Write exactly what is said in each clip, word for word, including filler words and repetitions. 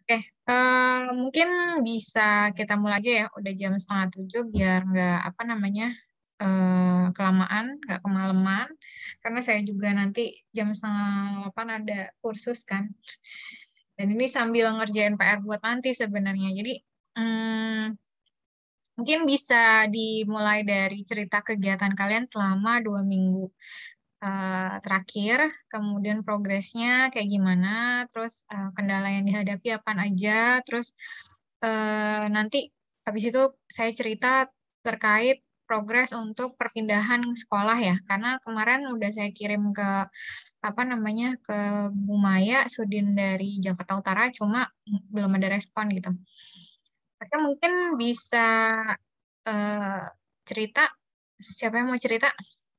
Oke, eh, mungkin bisa kita mulai aja ya, udah jam setengah tujuh biar nggak apa namanya eh, kelamaan, nggak kemalaman. Karena saya juga nanti jam setengah delapan ada kursus kan. Dan ini sambil ngerjain P R buat nanti sebenarnya. Jadi hmm, mungkin bisa dimulai dari cerita kegiatan kalian selama dua minggu eh, terakhir, kemudian progresnya kayak gimana, terus eh, kendala yang dihadapi apa aja, terus eh, nanti habis itu saya cerita terkait progres untuk perpindahan sekolah ya, karena kemarin udah saya kirim ke apa namanya ke Bu Maya Sudin dari Jakarta Utara, cuma belum ada respon gitu. Oke, mungkin bisa eh, cerita, siapa yang mau cerita?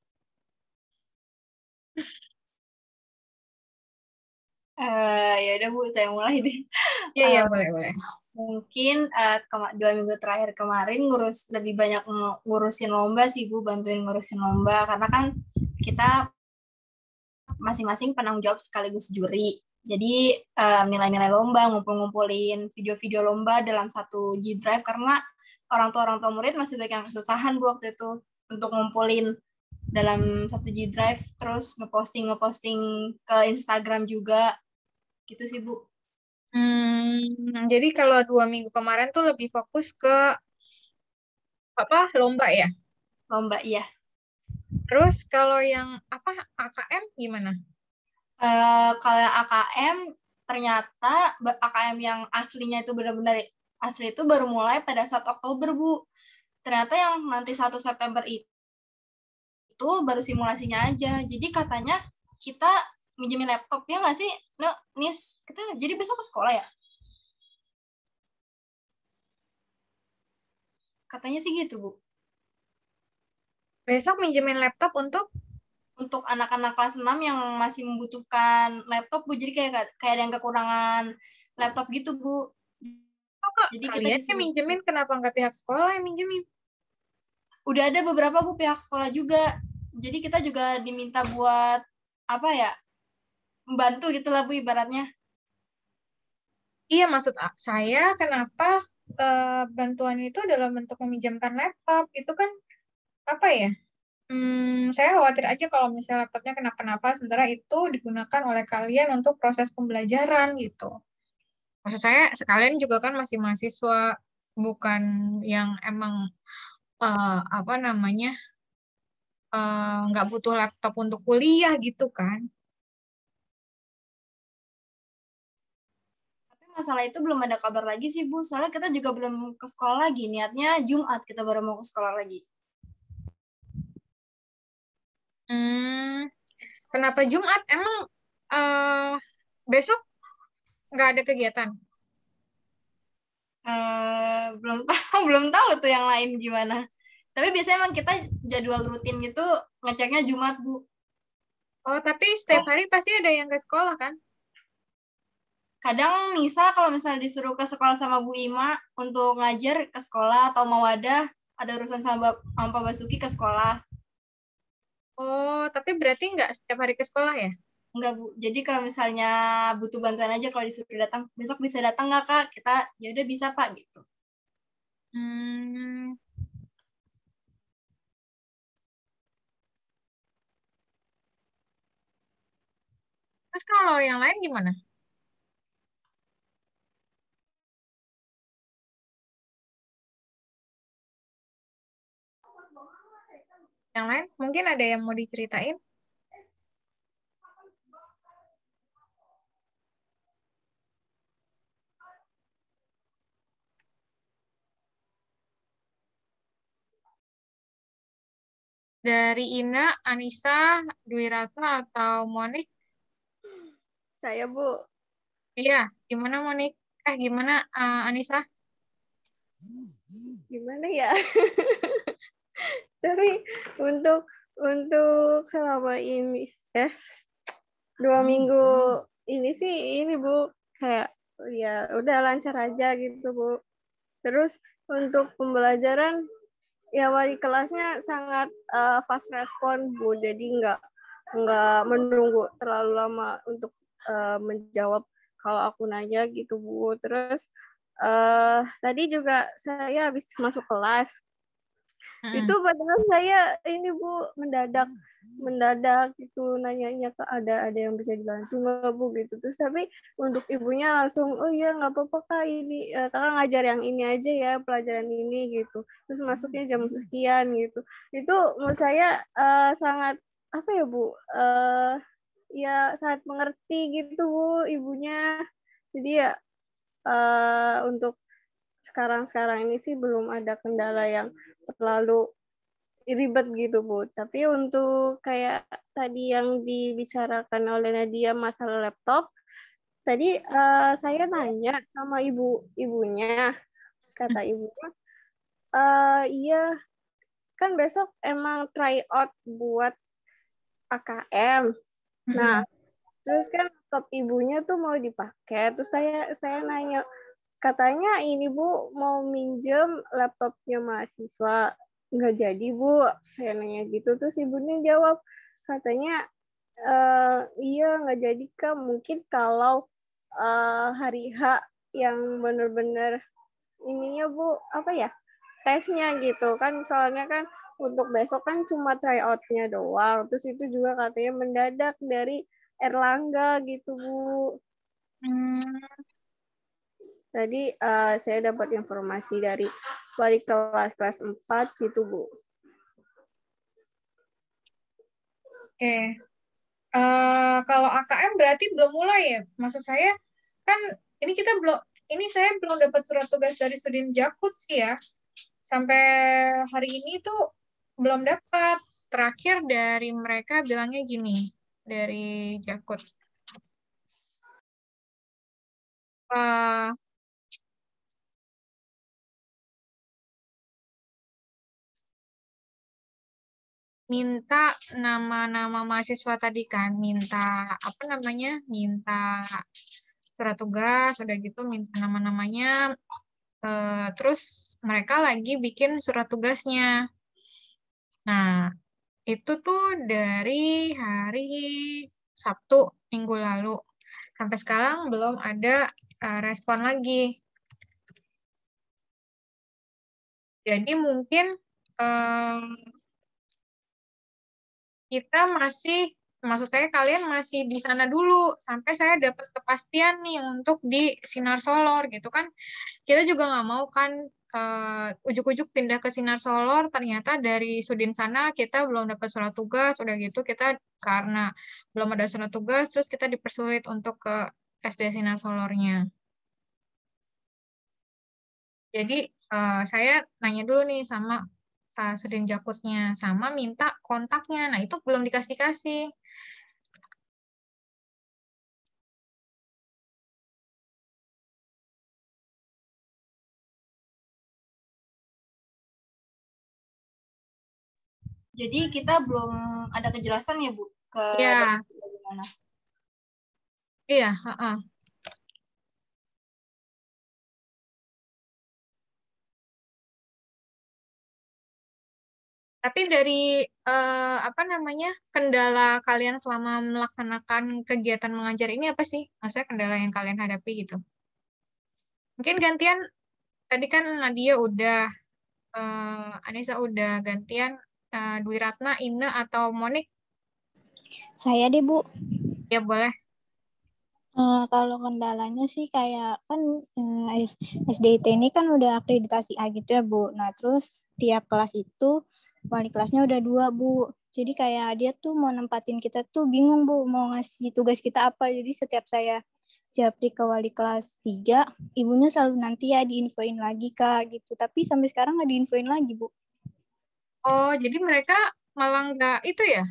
Eh ya udah Bu, saya mulai deh. Iya, iya, Eh, boleh, boleh. mungkin eh, kema- dua minggu terakhir kemarin ngurus lebih banyak ngu- ngurusin lomba sih Bu, bantuin ngurusin lomba karena kan kita masing-masing penanggung jawab sekaligus juri. Jadi eh, nilai-nilai lomba, ngumpul-ngumpulin video-video lomba dalam satu G Drive karena orang tua orang tua murid masih banyak yang kesusahan Bu waktu itu untuk ngumpulin dalam satu G Drive, terus ngeposting ngeposting ke Instagram juga gitu sih Bu. Hmm, jadi kalau dua minggu kemarin tuh lebih fokus ke apa lomba ya. Lomba iya. Terus kalau yang apa A K M gimana? Eh, kalau yang A K M ternyata A K M yang aslinya itu benar-benar asli itu baru mulai pada saat Oktober Bu. Ternyata yang nanti satu September itu baru simulasinya aja. Jadi katanya kita minjemin laptop ya nggak sih? No, Nis, kita jadi besok ke sekolah ya? Katanya sih gitu Bu. Besok minjemin laptop untuk Untuk anak-anak kelas enam yang masih membutuhkan laptop Bu, jadi kayak kayak ada yang kekurangan laptop gitu Bu. oh, kok Jadi kita kalian yang disuruh, minjemin kenapa nggak pihak sekolah yang minjemin? udah ada beberapa Bu pihak sekolah juga. Jadi kita juga diminta buat apa ya? Membantu gitu lah Bu ibaratnya. Iya maksud a- saya kenapa eh, bantuan itu dalam bentuk meminjamkan laptop itu kan apa ya? Hmm, saya khawatir aja kalau misalnya laptopnya kenapa-napa sementara itu digunakan oleh kalian untuk proses pembelajaran gitu. Maksud saya sekalian juga kan masih mahasiswa, bukan yang emang eh, apa namanya eh, nggak butuh laptop untuk kuliah gitu kan. Tapi masalah itu belum ada kabar lagi sih Bu. Soalnya kita juga belum ke sekolah lagi. Niatnya Jumat kita baru mau ke sekolah lagi. Hmm, kenapa Jumat? Emang eh, besok nggak ada kegiatan? Eh, belum tahu, belum tahu tuh yang lain gimana. Tapi biasanya emang kita jadwal rutin gitu ngeceknya Jumat Bu. Oh, tapi setiap hari pasti ada yang ke sekolah kan? Kadang Nisa kalau misalnya disuruh ke sekolah sama Bu Ima untuk ngajar ke sekolah atau mau ada ada urusan sama, sama Pak Basuki ke sekolah. Oh, tapi berarti nggak setiap hari ke sekolah ya? Enggak Bu. Jadi kalau misalnya butuh bantuan aja kalau disuruh datang, besok bisa datang nggak Kak? Kita ya udah bisa Pak gitu. Hmm, terus kalau yang lain gimana? Yang lain mungkin ada yang mau diceritain? Dari Ina, Anissa, Dwi Ratna, atau Monik? Saya Bu, Iya, gimana Monik? Eh, gimana eh, Anissa? gimana ya? Tapi untuk untuk selama ini eh dua minggu ini sih ini Bu kayak ya udah lancar aja gitu Bu. Terus untuk pembelajaran ya wali kelasnya sangat uh, fast respon Bu, jadi nggak nggak menunggu terlalu lama untuk uh, menjawab kalau aku nanya gitu Bu. Terus uh, tadi juga saya habis masuk kelas. Hmm. Itu padahal saya ini Bu mendadak mendadak gitu nanyanya ke ada ada yang bisa dibantu nggak Bu gitu. Terus tapi untuk ibunya langsung oh iya nggak apa-apa Kak ini uh, Kakak ngajar yang ini aja ya pelajaran ini gitu. Terus masuknya jam sekian gitu. Itu menurut saya uh, sangat apa ya Bu? Uh, ya sangat mengerti gitu Bu ibunya. Jadi ya uh, untuk sekarang-sekarang ini sih belum ada kendala yang terlalu ribet gitu Bu. Tapi untuk kayak tadi yang dibicarakan oleh Nadia masalah laptop, tadi uh, saya nanya sama ibu ibunya, kata ibunya, uh, iya kan besok emang try out buat A K M. Nah, terus kan laptop ibunya tuh mau dipakai. Terus saya saya nanya, katanya ini Bu mau minjem laptopnya mahasiswa. Nggak jadi Bu, saya nanya gitu. Terus ibunya jawab, katanya e, iya nggak jadi Kak. Mungkin kalau uh, hari H yang benar-benar ininya Bu, apa ya, tesnya gitu kan. Soalnya kan untuk besok kan cuma tryout-nya doang. Terus itu juga katanya mendadak dari Erlangga gitu Bu. Hmm. Tadi uh, saya dapat informasi dari wali kelas kelas empat gitu Bu. Oke. Okay. Uh, kalau A K M berarti belum mulai ya? Maksud saya kan ini kita belum ini saya belum dapat surat tugas dari Sudin Jakut sih ya. Sampai hari ini tuh belum dapat. Terakhir dari mereka bilangnya gini, dari Jakut. Uh, minta nama-nama mahasiswa tadi kan, minta apa namanya, minta surat tugas, udah gitu minta nama-namanya, uh, terus mereka lagi bikin surat tugasnya. Nah, itu tuh dari hari Sabtu minggu lalu. Sampai sekarang belum ada uh, respon lagi. Jadi mungkin um, kita masih, maksud saya kalian masih di sana dulu sampai saya dapat kepastian nih untuk di Sinar Solor gitu kan. Kita juga nggak mau kan uh, ujuk-ujuk pindah ke Sinar Solor, ternyata dari Sudin sana kita belum dapat surat tugas, udah gitu kita karena belum ada surat tugas, terus kita dipersulit untuk ke S D Sinar Solornya. Jadi uh, saya nanya dulu nih sama uh, Sudin Jakutnya, sama minta kontaknya. Nah itu belum dikasih-kasih. Jadi kita belum ada kejelasan ya Bu ke ya. bagaimana? Iya. Uh-uh. Tapi dari uh, apa namanya kendala kalian selama melaksanakan kegiatan mengajar ini apa sih? Maksudnya kendala yang kalian hadapi gitu? Mungkin gantian tadi kan Nadia udah, uh, Anissa udah gantian, uh, Dwi Ratna, Ina atau Monik? Saya deh Bu. Ya boleh. Uh, kalau kendalanya sih kayak kan uh, S D I T ini kan udah akreditasi A gitu ya Bu. Nah terus tiap kelas itu wali kelasnya udah dua Bu. Jadi kayak dia tuh mau nempatin kita tuh bingung Bu mau ngasih tugas kita apa. Jadi setiap saya japri ke wali kelas tiga, ibunya selalu nanti ya diinfoin lagi Kak gitu. Tapi sampai sekarang nggak diinfoin lagi Bu. Oh jadi mereka malah nggak itu ya?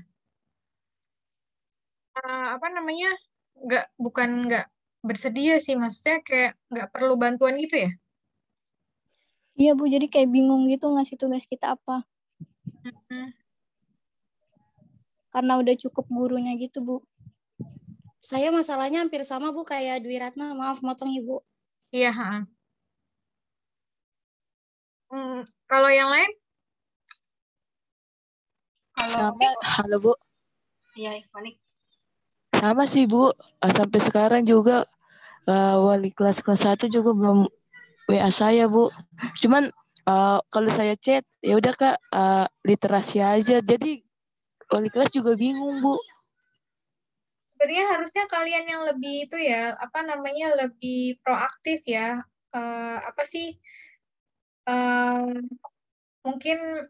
Uh, apa namanya? Nggak, bukan nggak bersedia sih, maksudnya kayak nggak perlu bantuan gitu ya? Iya Bu, jadi kayak bingung gitu ngasih tugas kita apa. Mm-hmm. Karena udah cukup gurunya gitu Bu. Saya masalahnya hampir sama Bu kayak Dwi Ratna, maaf motong Ibu. Iya. Hmm, kalau yang lain? Kalau sama, halo Bu. Iya, Monik. Sama sih Bu, sampai sekarang juga uh, wali kelas kelas satu juga belum W A saya, Bu. Cuman uh, kalau saya chat, ya udah Kak, uh, literasi aja. Jadi wali kelas juga bingung, Bu. Sebenarnya harusnya kalian yang lebih itu ya, apa namanya, lebih proaktif ya. Uh, apa sih? Uh, mungkin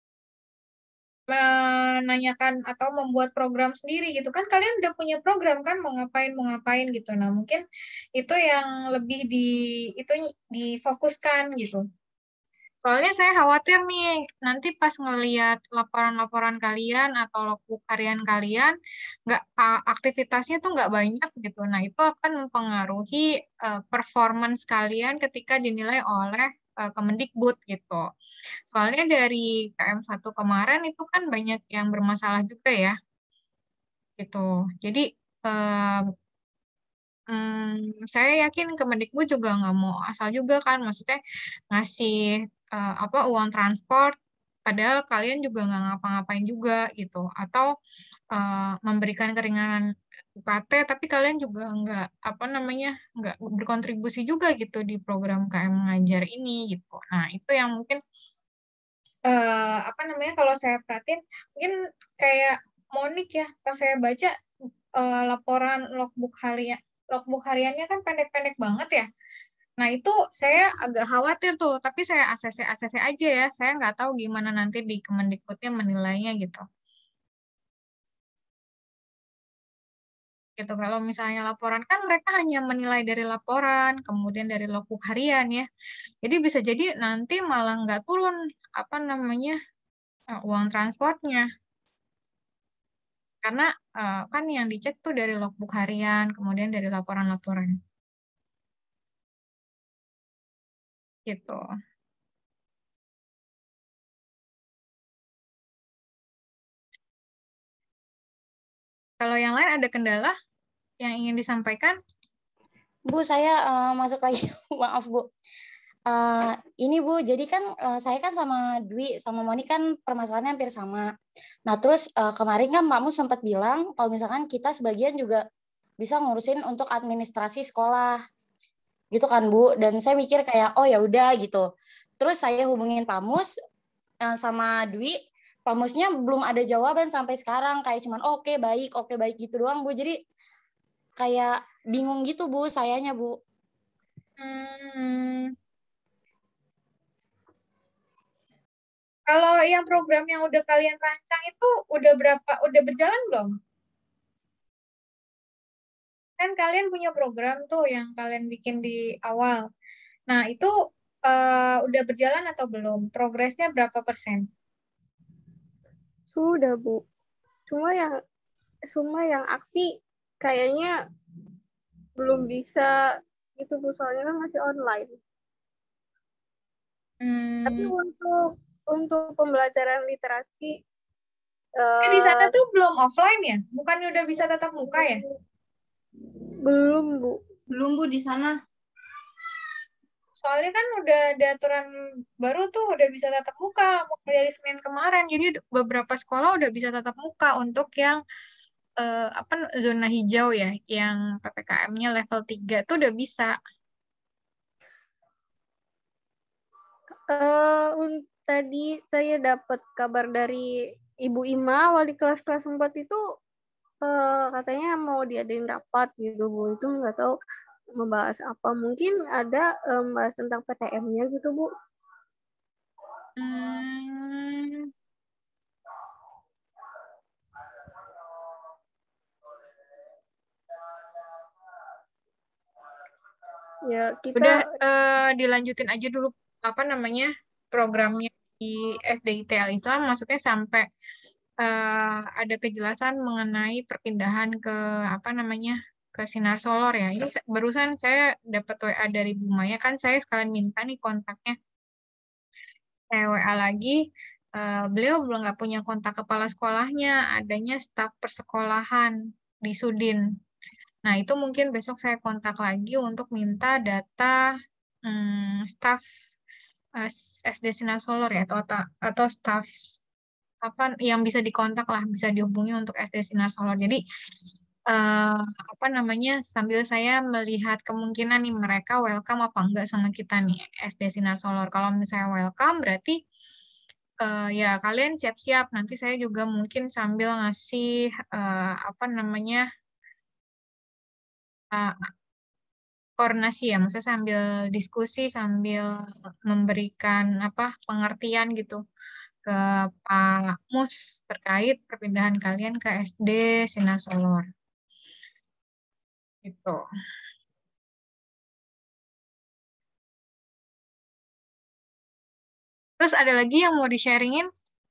menanyakan atau membuat program sendiri gitu kan, kalian udah punya program kan, mau ngapain mau ngapain gitu. Nah mungkin itu yang lebih di itu difokuskan gitu. Soalnya saya khawatir nih nanti pas ngelihat laporan-laporan kalian atau logbook harian kalian nggak aktivitasnya tuh nggak banyak gitu. Nah itu akan mempengaruhi uh, performance kalian ketika dinilai oleh uh, Kemendikbud gitu. Soalnya dari K M satu kemarin itu kan banyak yang bermasalah juga ya, gitu. Jadi um, um, saya yakin Kemendikbud juga nggak mau asal juga kan, maksudnya ngasih uh, apa uang transport, padahal kalian juga nggak ngapa-ngapain juga gitu, atau uh, memberikan keringanan U K T, tapi kalian juga nggak apa namanya nggak berkontribusi juga gitu di program K M Mengajar ini gitu. Nah itu yang mungkin uh, apa namanya kalau saya perhatiin mungkin kayak Monik ya, pas saya baca uh, laporan logbook harian logbook hariannya kan pendek-pendek banget ya. Nah itu saya agak khawatir tuh, tapi saya A C C A C C aja ya, saya nggak tahu gimana nanti di Kemendikbudnya menilainya gitu. Gitu kalau misalnya laporan kan mereka hanya menilai dari laporan, kemudian dari logbook harian ya. Jadi bisa jadi nanti malah nggak turun apa namanya uh, uang transportnya. Karena uh, kan yang dicek tuh dari logbook harian, kemudian dari laporan-laporan. Gitu. Kalau yang lain ada kendala yang ingin disampaikan? Bu, saya uh, masuk lagi. Maaf, Bu. Uh, ini Bu, jadi kan uh, saya kan sama Dwi, sama Moni kan permasalahannya hampir sama. Nah, terus uh, kemarin kan Pak Mus sempat bilang kalau misalkan kita sebagian juga bisa ngurusin untuk administrasi sekolah. Gitu kan, Bu. Dan saya mikir kayak, oh ya udah gitu. Terus saya hubungin Pak Mus uh, sama Dwi, Pak Musnya belum ada jawaban sampai sekarang, kayak cuman oh, oke okay, baik, oke okay, baik gitu doang, Bu. Jadi kayak bingung gitu, Bu, sayanya, Bu. Hmm. Kalau yang program yang udah kalian rancang itu udah berapa, udah berjalan belum? Kan kalian punya program tuh yang kalian bikin di awal. Nah, itu uh, udah berjalan atau belum? Progresnya berapa persen? Sudah, Bu. Cuma yang cuma yang aksi kayaknya belum bisa gitu, Bu. Soalnya kan masih online. Hmm. Tapi untuk untuk pembelajaran literasi eh, di sana tuh belum offline ya? Bukannya udah bisa tatap muka ya? Belum, Bu. Belum, Bu, di sana. Soalnya kan udah ada aturan baru tuh, udah bisa tatap muka mulai dari Senin kemarin. Jadi beberapa sekolah udah bisa tatap muka untuk yang eh, apa zona hijau ya, yang P P K M-nya level tiga tuh udah bisa. Uh, tadi saya dapat kabar dari Ibu Ima, wali kelas kelas empat itu uh, katanya mau diadain rapat gitu, Bu. Itu nggak tahu membahas apa. Mungkin ada um, bahas tentang P T M-nya gitu, Bu. Hmm. Ya, kita Udah uh, dilanjutin aja dulu apa namanya programnya di S D I T Al Islam, maksudnya sampai uh, ada kejelasan mengenai perpindahan ke apa namanya ke Sinar Solor ya. Ini barusan saya dapat W A dari Bu Maya, kan saya sekalian minta nih kontaknya. Saya W A lagi, uh, beliau belum nggak punya kontak kepala sekolahnya, adanya staf persekolahan di Sudin. Nah, itu mungkin besok saya kontak lagi untuk minta data hmm, staf uh, S D Sinar Solor ya, atau atau staf apa yang bisa dikontak lah, bisa dihubungi untuk S D Sinar Solor. Jadi uh, apa namanya, sambil saya melihat kemungkinan nih mereka welcome apa enggak sama kita nih S D Sinar Solor. Kalau misalnya welcome berarti uh, ya kalian siap-siap. Nanti saya juga mungkin sambil ngasih uh, apa namanya uh, koordinasi ya, maksudnya sambil diskusi, sambil memberikan apa pengertian gitu ke Pak Mus terkait perpindahan kalian ke S D Sinar Solor. Gitu. Terus ada lagi yang mau di-sharingin?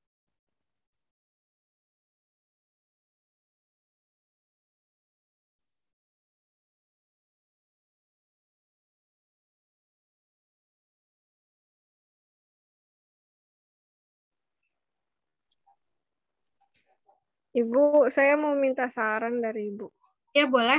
Ibu, saya mau minta saran dari Ibu. Ya, boleh.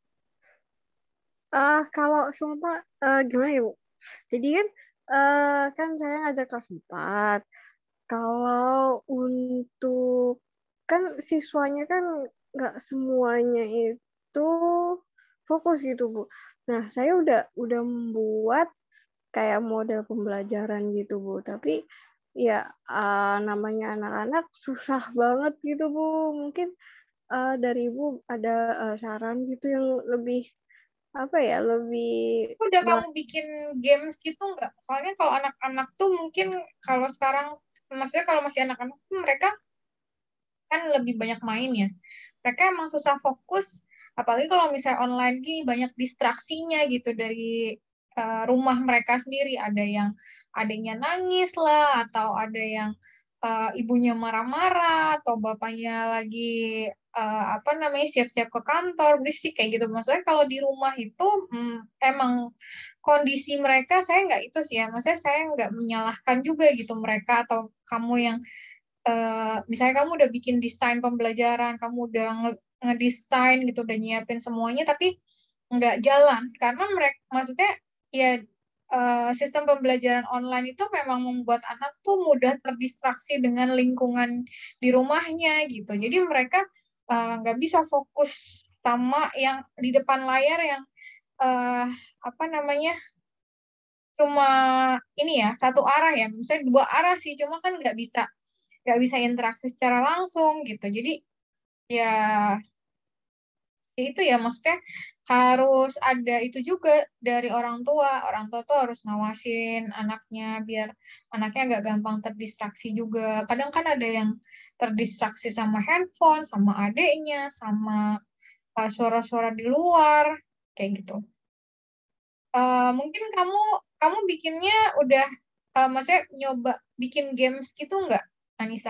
Uh, kalau sumpah, uh, gimana ya, Bu? Jadi kan, uh, kan saya ngajar kelas empat. Kalau untuk, kan siswanya kan nggak semuanya itu fokus gitu, Bu. Nah, saya udah udah membuat kayak model pembelajaran gitu, Bu. Tapi ya uh, namanya anak-anak susah banget gitu, Bu. Mungkin uh, dari Ibu ada uh, saran gitu yang lebih apa ya, lebih Udah kamu bikin games gitu nggak? Soalnya kalau anak-anak tuh mungkin kalau sekarang, maksudnya kalau masih anak-anak tuh mereka kan lebih banyak main ya. Mereka emang susah fokus, apalagi kalau misalnya online gini banyak distraksinya gitu dari uh, rumah mereka sendiri. Ada yang adanya nangis lah, atau ada yang uh, ibunya marah-marah, atau bapaknya lagi uh, apa namanya siap-siap ke kantor, berisik kayak gitu. Maksudnya kalau di rumah itu hmm, emang kondisi mereka, saya nggak itu sih ya, maksudnya saya nggak menyalahkan juga gitu mereka atau kamu yang Uh, misalnya kamu udah bikin desain pembelajaran, kamu udah nge- ngedesain gitu, udah nyiapin semuanya, tapi nggak jalan karena mereka, maksudnya ya uh, sistem pembelajaran online itu memang membuat anak tuh mudah terdistraksi dengan lingkungan di rumahnya gitu. Jadi mereka uh, nggak bisa fokus sama yang di depan layar yang uh, apa namanya cuma ini ya satu arah ya, misalnya dua arah sih, cuma kan nggak bisa nggak bisa interaksi secara langsung gitu. Jadi ya itu ya maksudnya harus ada itu juga dari orang tua. Orang tua tuh harus ngawasin anaknya biar anaknya nggak gampang terdistraksi juga. Kadang kan ada yang terdistraksi sama handphone, sama adiknya, sama uh, suara-suara di luar, kayak gitu. Uh, mungkin kamu kamu bikinnya udah, uh, maksudnya nyoba bikin games gitu nggak, Anissa?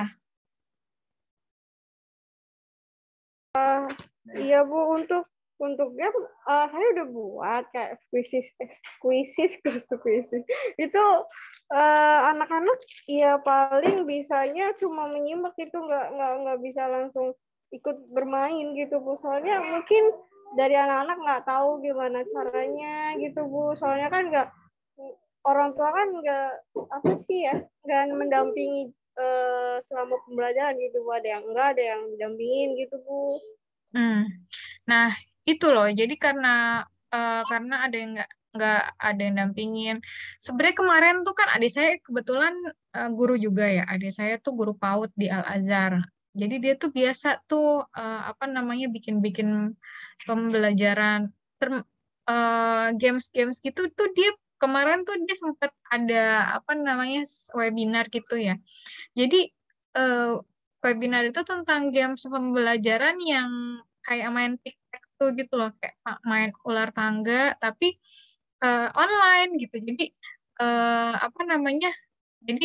Uh, iya Bu, untuk untuk game uh, saya udah buat kayak squishes eh, squishes squishes itu uh, anak-anak ya paling bisanya cuma menyimak itu, nggak nggak nggak bisa langsung ikut bermain gitu Bu. Soalnya mungkin dari anak-anak nggak tahu gimana caranya gitu Bu. Soalnya kan nggak, orang tua kan nggak apa sih ya, nggak mendampingi uh, selama pembelajaran gitu Bu. Ada yang enggak, ada yang mendampingin gitu Bu. Hmm. Nah, itu loh. Jadi karena uh, karena ada yang nggak nggak ada yang dampingin. Sebenarnya kemarin tuh kan adik saya kebetulan uh, guru juga ya. Adik saya tuh guru PAUD di Al-Azhar. Jadi dia tuh biasa tuh uh, apa namanya bikin-bikin pembelajaran term, uh, games-games gitu tuh dia kemarin tuh dia sempat ada apa namanya webinar gitu ya. Jadi uh, webinar itu tentang games pembelajaran yang kayak main tic-tac-toe gitu loh, kayak main ular tangga tapi uh, online gitu. Jadi uh, apa namanya? Jadi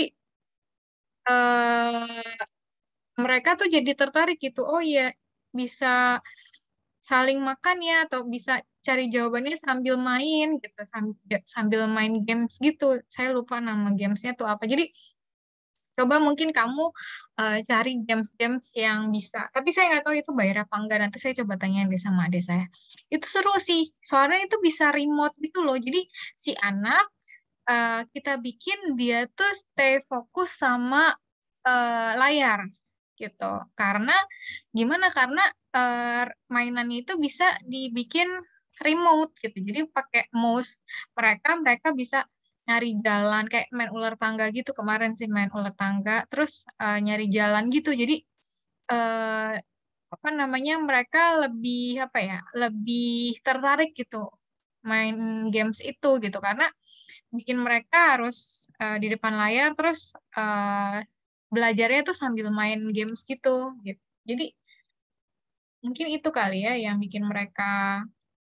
uh, mereka tuh jadi tertarik gitu. Oh iya, bisa saling makan ya, atau bisa cari jawabannya sambil main gitu, sambil sambil main games gitu. Saya lupa nama gamesnya tuh apa. Jadi coba mungkin kamu uh, cari games-games yang bisa. Tapi saya nggak tahu itu bayar apa enggak. Nanti saya coba tanya deh sama adik saya. Itu seru sih. Soalnya itu bisa remote gitu loh. Jadi si anak uh, kita bikin dia tuh stay fokus sama uh, layar gitu. Karena gimana? Karena uh, mainannya itu bisa dibikin remote gitu. Jadi pakai mouse mereka, mereka bisa nyari jalan kayak main ular tangga gitu kemarin sih main ular tangga, terus uh, nyari jalan gitu. Jadi uh, apa namanya mereka lebih apa ya lebih tertarik gitu main games itu gitu karena bikin mereka harus uh, di depan layar terus uh, belajarnya tuh sambil main games gitu gitu. Jadi mungkin itu kali ya yang bikin mereka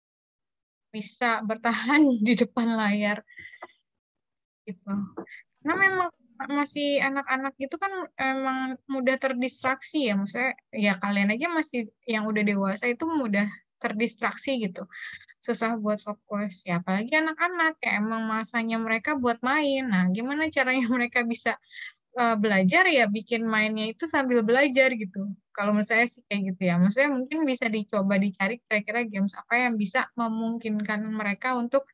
bisa bertahan di depan layar gitu. Karena memang masih anak-anak itu kan emang mudah terdistraksi ya, maksudnya ya kalian aja masih yang udah dewasa itu mudah terdistraksi gitu, susah buat fokus ya, apalagi anak-anak ya emang masanya mereka buat main. Nah, gimana caranya mereka bisa uh, belajar ya bikin mainnya itu sambil belajar gitu. Kalau menurut saya sih kayak gitu ya, maksudnya mungkin bisa dicoba dicari kira-kira games apa yang bisa memungkinkan mereka untuk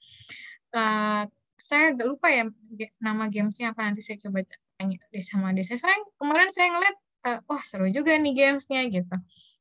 uh, saya agak lupa ya nama gamesnya apa, nanti saya coba tanya deh sama adik saya. Soalnya kemarin saya ngeliat, uh, wah seru juga nih gamesnya gitu.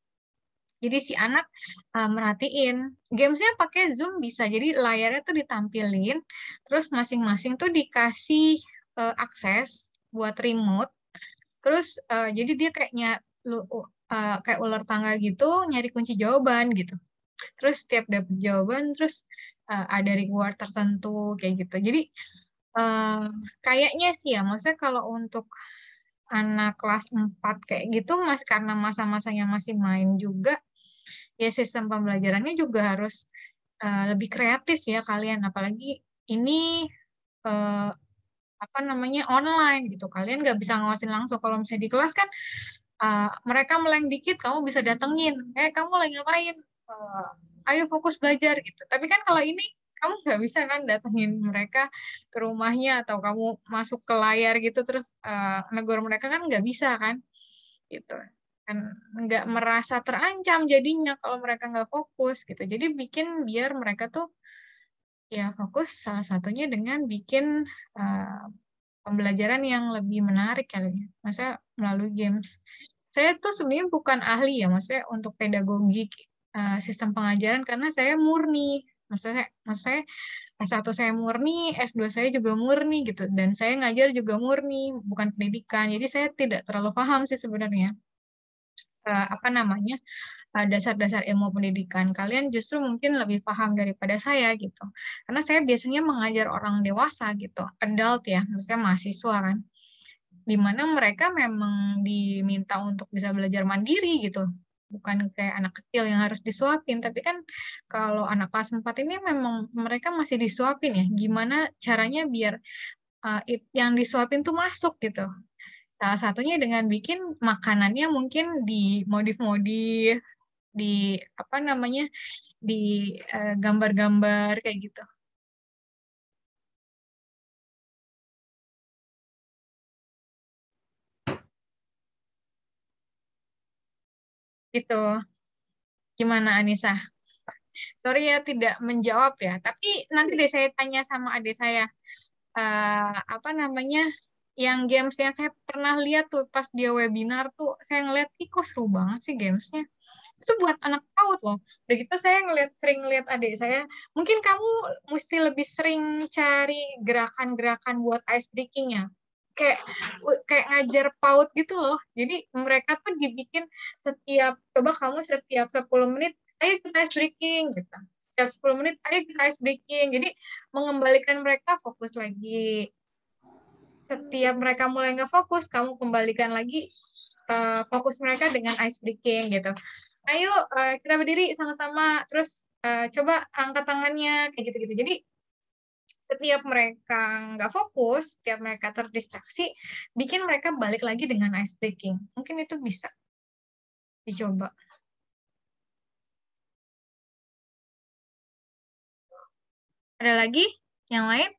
Jadi si anak uh, merhatiin gamesnya pakai Zoom bisa. Jadi layarnya tuh ditampilin, terus masing-masing tuh dikasih uh, akses buat remote. Terus uh, jadi dia kayaknya uh, kayak ular tangga gitu, nyari kunci jawaban gitu. Terus setiap dapet jawaban, terus uh, ada reward tertentu kayak gitu. Jadi uh, kayaknya sih ya, maksudnya kalau untuk anak kelas empat kayak gitu, mas karena masa-masanya masih main juga, ya sistem pembelajarannya juga harus uh, lebih kreatif ya kalian. Apalagi ini uh, apa namanya online gitu. Kalian nggak bisa ngawasin langsung. Kalau misalnya di kelas kan uh, mereka meleng dikit, kamu bisa datengin. Eh kamu lagi ngapain? Uh, ayo fokus belajar gitu. Tapi kan kalau ini kamu nggak bisa kan datengin mereka ke rumahnya atau kamu masuk ke layar gitu terus uh, negur mereka kan nggak bisa kan gitu kan, nggak merasa terancam jadinya kalau mereka nggak fokus gitu. Jadi bikin biar mereka tuh ya fokus salah satunya dengan bikin uh, pembelajaran yang lebih menarik kali ya, maksudnya melalui games. Saya tuh sebenarnya bukan ahli ya, maksudnya untuk pedagogi uh, sistem pengajaran karena saya murni, maksudnya, maksudnya S satu saya murni, S dua saya juga murni gitu, dan saya ngajar juga murni, bukan pendidikan. Jadi saya tidak terlalu paham sih sebenarnya uh, apa namanya dasar-dasar ilmu pendidikan. Kalian justru mungkin lebih paham daripada saya gitu. Karena saya biasanya mengajar orang dewasa gitu, adult ya, maksudnya mahasiswa kan. Dimana mereka memang diminta untuk bisa belajar mandiri gitu. Bukan kayak anak kecil yang harus disuapin. Tapi kan kalau anak kelas empat ini memang mereka masih disuapin ya. Gimana caranya biar uh, yang disuapin tuh masuk gitu. Salah satunya dengan bikin makanannya mungkin dimodif-modif, di apa namanya di uh, gambar-gambar kayak gitu. Gitu. Gimana Anissa? Sorry ya tidak menjawab ya. Tapi nanti deh saya tanya sama adik saya uh, apa namanya yang games yang saya pernah lihat tuh pas dia webinar tuh saya ngeliat ih kok seru banget sih gamesnya. Itu buat anak PAUD loh. Udah gitu saya ngeliat sering ngeliat adik saya. Mungkin kamu mesti lebih sering cari gerakan-gerakan buat ice breaking ya. Kayak kayak ngajar PAUD gitu loh. Jadi mereka tuh dibikin setiap coba kamu setiap sepuluh menit ayo kita ice breaking gitu. Setiap sepuluh menit ayo kita ice breaking. Jadi mengembalikan mereka fokus lagi. Setiap mereka mulai nggak fokus, kamu kembalikan lagi uh, fokus mereka dengan ice breaking gitu. Ayo uh, kita berdiri sama-sama, terus uh, coba angkat tangannya kayak gitu-gitu. Jadi setiap mereka nggak fokus, setiap mereka terdistraksi, bikin mereka balik lagi dengan ice breaking. Mungkin itu bisa dicoba. Ada lagi yang lain?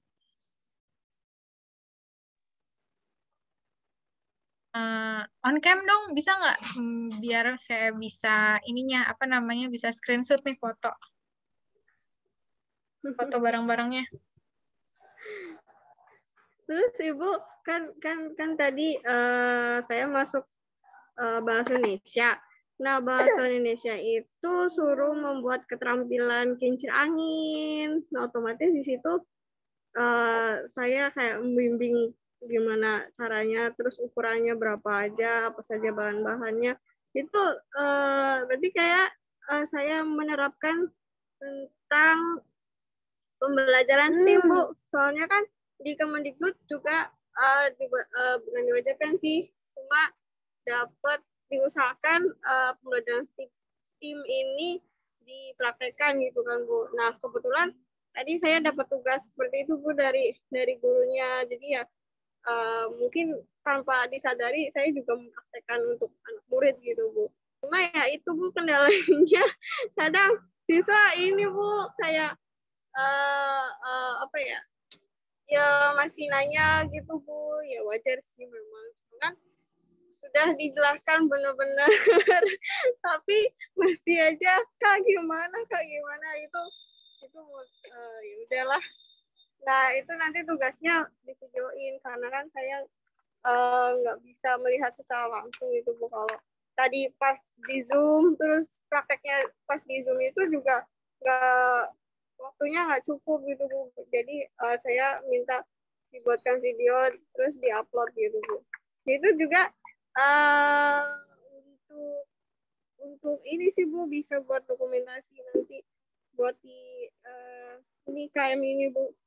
Uh, on cam dong, bisa nggak? Hmm, biar saya bisa ininya apa namanya bisa screenshot nih foto. Foto barang-barangnya. Terus Ibu kan kan kan tadi uh, saya masuk uh, bahasa Indonesia. Nah, bahasa Indonesia itu suruh membuat keterampilan kincir angin. Nah, otomatis di situ uh, saya kayak membimbing gimana caranya, terus ukurannya berapa aja, apa saja bahan-bahannya. Itu uh, berarti kayak uh, saya menerapkan tentang pembelajaran STEAM, Bu. Soalnya kan di Kemendikbud juga uh, di, uh, bukan diwajibkan sih, cuma dapat diusahakan uh, pembelajaran STEAM ini dipraktekkan gitu kan, Bu. Nah, kebetulan tadi saya dapat tugas seperti itu, Bu, dari dari gurunya. Jadi ya uh, mungkin tanpa disadari saya juga mempraktekkan untuk anak murid gitu, Bu. Cuma ya itu, Bu, kendalanya. Kadang siswa ini, Bu, kayak uh, uh, apa ya? Ya masih nanya gitu, Bu. Ya wajar sih memang. Cuma kan sudah dijelaskan benar-benar, tapi masih aja kak gimana kak gimana itu itu uh, ya udahlah. Nah itu nanti tugasnya di videoin karena kan saya nggak uh, bisa melihat secara langsung itu, Bu. Kalau tadi pas di Zoom terus prakteknya pas di Zoom itu juga nggak waktunya nggak cukup gitu, Bu. Jadi uh, saya minta dibuatkan video terus diupload gitu, Bu. Itu juga Uh, untuk untuk ini sih, Bu, bisa buat dokumentasi nanti buat di uh, ini K M ini, Bu.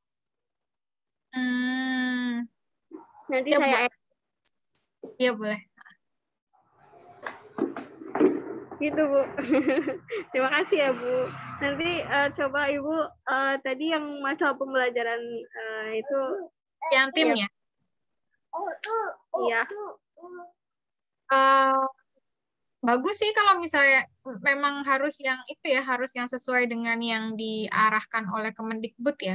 Hmm. Nanti ya, saya Iya boleh. Gitu, Bu. Terima kasih ya, Bu. Nanti uh, coba Ibu uh, tadi yang masalah pembelajaran uh, itu yang tim ya. Iya. Uh, bagus sih kalau misalnya memang harus yang itu ya, harus yang sesuai dengan yang diarahkan oleh Kemendikbud ya.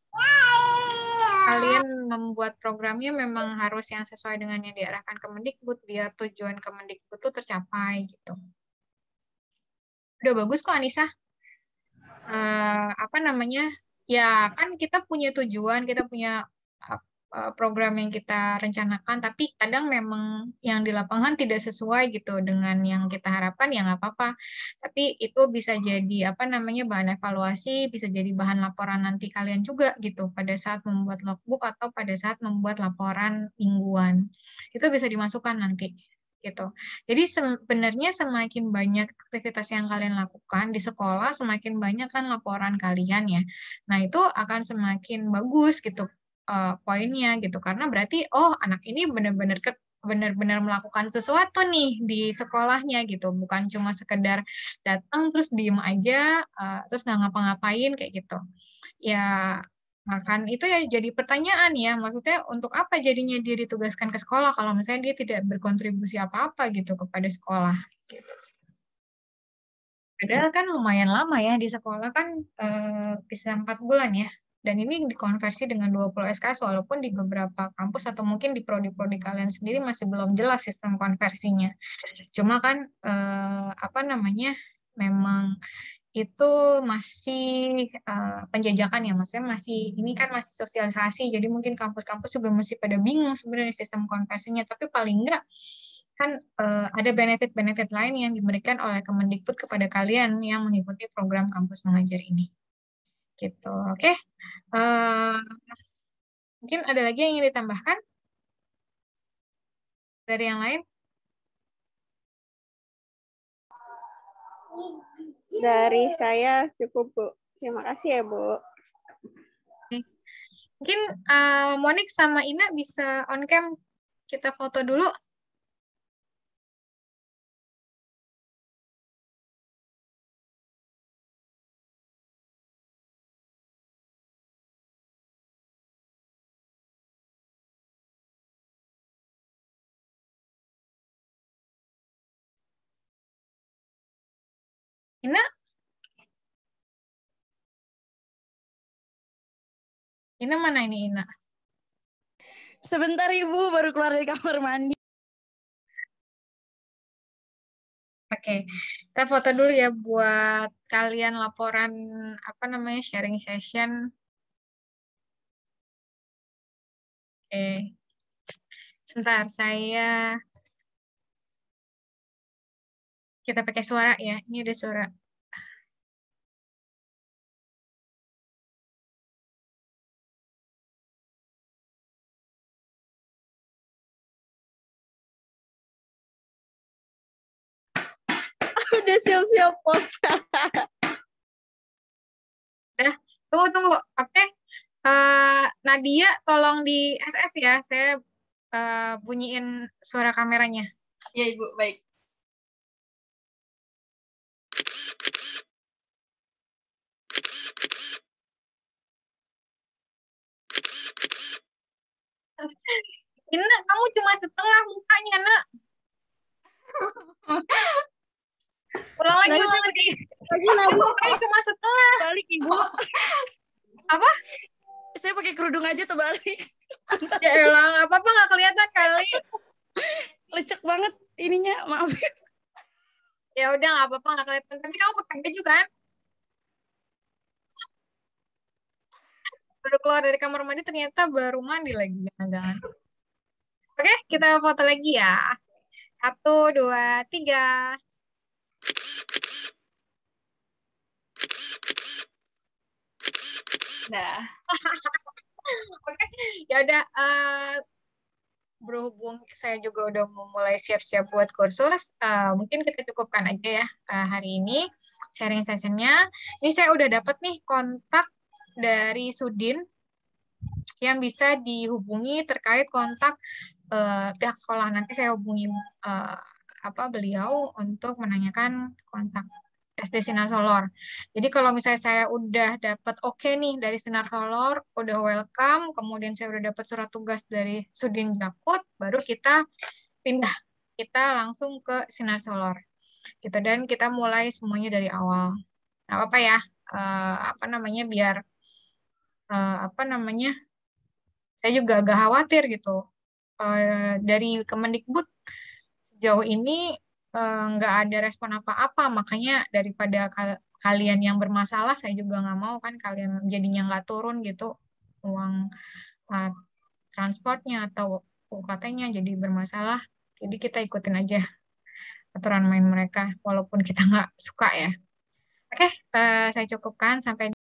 Kalian membuat programnya memang harus yang sesuai dengan yang diarahkan Kemendikbud biar tujuan Kemendikbud itu tercapai gitu. Udah bagus kok, Anissa. Uh, apa namanya? Ya kan kita punya tujuan, kita punya program yang kita rencanakan, tapi kadang memang yang di lapangan tidak sesuai gitu dengan yang kita harapkan, ya nggak apa-apa. Tapi itu bisa jadi apa namanya bahan evaluasi, bisa jadi bahan laporan nanti kalian juga gitu pada saat membuat logbook atau pada saat membuat laporan mingguan. Itu bisa dimasukkan nanti gitu. Jadi sebenarnya semakin banyak aktivitas yang kalian lakukan di sekolah, semakin banyak kan laporan kalian ya. Nah, itu akan semakin bagus gitu. Uh, poinnya gitu, karena berarti oh anak ini benar-benar benar-benar melakukan sesuatu nih di sekolahnya gitu, bukan cuma sekedar datang terus diem aja uh, terus nggak ngapa-ngapain kayak gitu ya. Makan itu ya jadi pertanyaan ya, maksudnya untuk apa jadinya dia ditugaskan ke sekolah kalau misalnya dia tidak berkontribusi apa-apa gitu kepada sekolah gitu. Padahal kan lumayan lama ya di sekolah kan uh, bisa empat bulan ya. Dan ini dikonversi dengan dua puluh S K S walaupun di beberapa kampus atau mungkin di prodi-prodi kalian sendiri masih belum jelas sistem konversinya. Cuma kan eh, apa namanya memang itu masih uh, penjajakan ya, maksudnya masih ini kan masih sosialisasi. Jadi mungkin kampus-kampus juga masih pada bingung sebenarnya sistem konversinya, tapi paling enggak kan uh, ada benefit-benefit lain yang diberikan oleh Kemendikbud kepada kalian yang mengikuti program kampus mengajar ini. Gitu, oke. Okay. Uh, mungkin ada lagi yang ingin ditambahkan dari yang lain? Dari saya cukup, Bu. Terima kasih ya, Bu. Okay. Mungkin uh, Monik sama Ina bisa on cam kita foto dulu. Ina? Ina mana ini Ina? Sebentar Ibu, baru keluar dari kamar mandi. Oke, kita foto dulu ya buat kalian laporan apa namanya sharing session. Oke, sebentar saya Kita pakai suara ya. Ini ada suara. Udah siap-siap pos. Udah, tunggu tunggu. Oke. Eh, Nadia tolong di S S ya. Saya eh, bunyiin suara kameranya. Ya, Ibu. Baik. Ina, kamu cuma setengah mukanya, Nak. Ulang lagi, ulang lagi. Lagi nabung Mukanya cuma setengah. Balik Ibu. Apa? Saya pakai kerudung aja terbalik. Ya elah, nggak apa-apa, nggak kelihatan kali. Lecek banget ininya, maaf. Ya udah, nggak apa-apa, nggak kelihatan. Tapi kamu pakai baju kan? Baru keluar dari kamar mandi ternyata baru mandi lagi, jangan-jangan. Oke, kita foto lagi ya. Satu, dua, tiga. Nah, Oke, ya udah. eh, berhubung saya juga udah mau mulai siap-siap buat kursus, eh, mungkin kita cukupkan aja ya eh, hari ini sharing sessionnya. Ini saya udah dapat nih kontak dari Sudin yang bisa dihubungi terkait kontak eh, pihak sekolah. Nanti saya hubungi eh, apa beliau untuk menanyakan kontak S D Sinar Solor. Jadi kalau misalnya saya udah dapat oke nih dari Sinar Solor, udah welcome, kemudian saya udah dapat surat tugas dari Sudin Jakut, baru kita pindah, kita langsung ke Sinar Solor. Gitu, dan kita mulai semuanya dari awal. Nah, apa ya? Eh, apa namanya biar eh, apa namanya? Saya juga agak khawatir gitu. Eh, dari Kemendikbud sejauh ini eh, nggak ada respon apa-apa, makanya daripada kal- kalian yang bermasalah, saya juga nggak mau kan kalian jadinya nggak turun gitu uang eh, transportnya atau U K T-nya jadi bermasalah. Jadi kita ikutin aja aturan main mereka, walaupun kita nggak suka ya. Oke, eh, saya cukupkan sampai